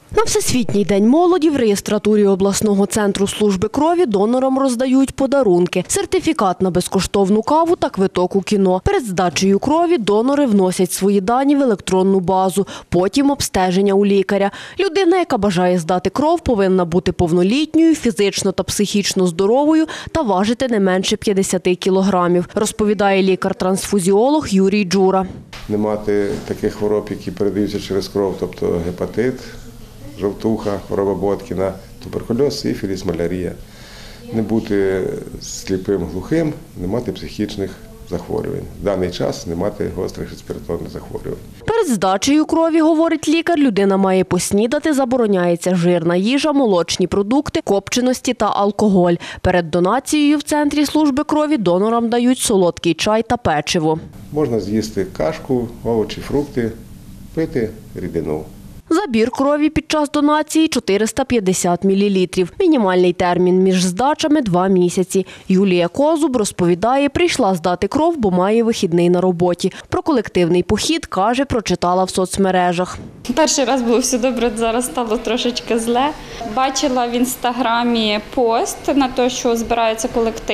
На Всесвітній день молоді в реєстратурі обласного центру служби крові донорам роздають подарунки, сертифікат на безкоштовну каву та квиток у кіно. Перед здачею крові донори вносять свої дані в електронну базу, потім обстеження у лікаря. Людина, яка бажає здати кров, повинна бути повнолітньою, фізично та психічно здоровою та важити не менше 50 кілограмів, розповідає лікар-трансфузіолог Юрій Джура. Не мати таких хвороб, які передаються через кров, тобто гепатит, жовтуха, хвороба Боткіна, туберкульоз, сифіліс, малярія. Не бути сліпим, глухим, не мати психічних захворювань. В даний час не мати гострих респіраторних захворювань. Перед здачею крові, говорить лікар, людина має поснідати, забороняється жирна їжа, молочні продукти, копченості та алкоголь. Перед донацією в центрі служби крові донорам дають солодкий чай та печиво. Можна з'їсти кашку, овочі, фрукти, пити рідину. Забір крові під час донації – 450 мл. Мінімальний термін між здачами – 2 місяці. Юлія Козуб розповідає, прийшла здати кров, бо має вихідний на роботі. Про колективний похід, каже, прочитала в соцмережах. Перший раз було все добре, зараз стало трошечки зле. Бачила в інстаграмі пост на те, що збирається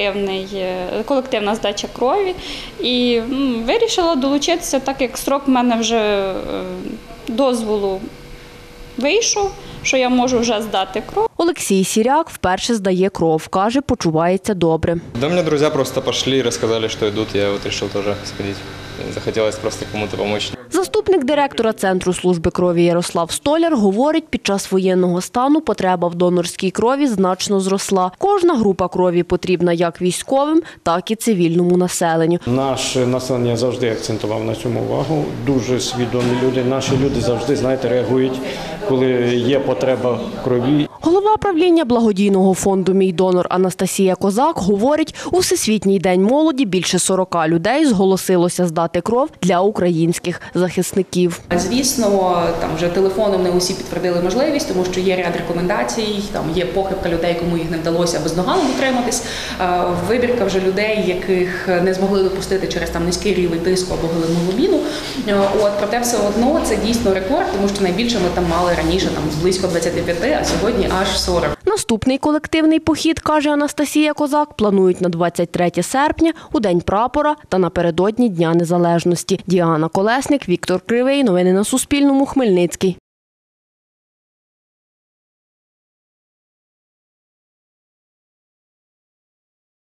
колективна здача крові. І вирішила долучитися, так як строк в мене вже дозволу вийшов, що я можу вже здати кров. Олексій Сіряк вперше здає кров. Каже, почувається добре. Да, мне друзья просто пошли и рассказали, что идут. Я вот решил тоже сходить. Захотелось просто кому-то помочь. Заступник директора Центру служби крові Ярослав Столяр говорить, під час воєнного стану потреба в донорській крові значно зросла. Кожна група крові потрібна як військовим, так і цивільному населенню. Наше населення завжди акцентував на цьому увагу. Дуже свідомі люди. Наші люди завжди, знаєте, реагують, коли є потреба в крові. Голова правління благодійного фонду «Мій донор» Анастасія Козак говорить, у Всесвітній день молоді більше 40 людей зголосилося здати кров для українських захисників. Звісно, там вже телефоном не усі підтвердили можливість, тому що є ряд рекомендацій, там є похибка людей, кому їх не вдалося бездоганно дотриматись. Вибірка вже людей, яких не змогли допустити через там низький рівень тиску або гемоглобіну. Проте все одно це дійсно рекорд, тому що найбільше ми там мали раніше там близько 25, а сьогодні аж 40. Наступний колективний похід, каже Анастасія Козак, планують на 23 серпня, у День прапора та напередодні Дня Незалежності. Діана Колесник, Віктор Кривий. Новини на Суспільному. Хмельницький.